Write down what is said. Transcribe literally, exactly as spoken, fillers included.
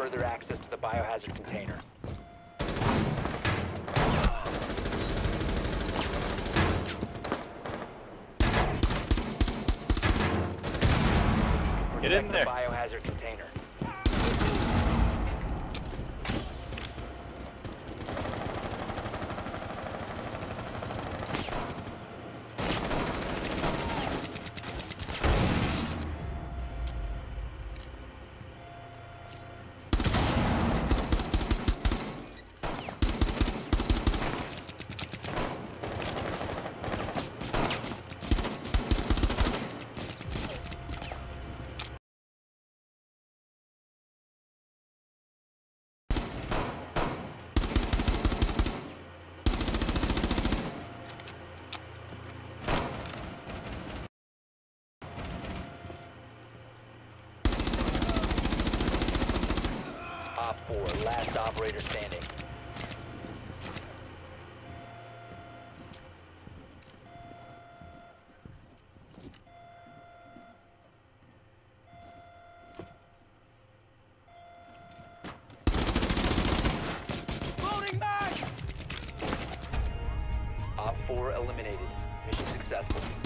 further access to the biohazard container. Get in Protect there. the biohazard container. Op four, last operator standing. Loading back! Op four eliminated. Mission successful.